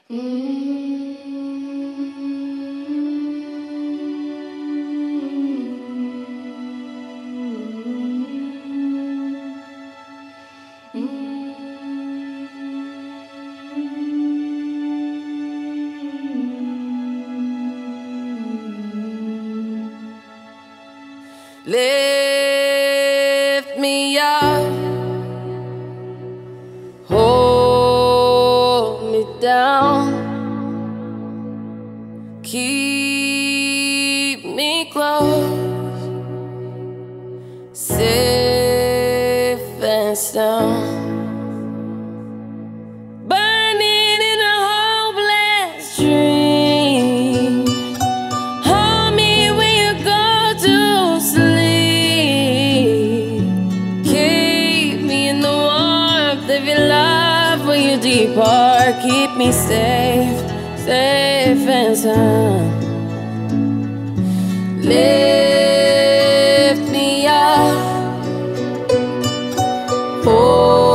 Lift me up, hold me down, keep me close, safe and sound. Burning in a hopeless dream, hold me when you go to sleep. Keep me in the warmth of your love when you depart. Keep me safe, safe and sound. Lift me up, oh.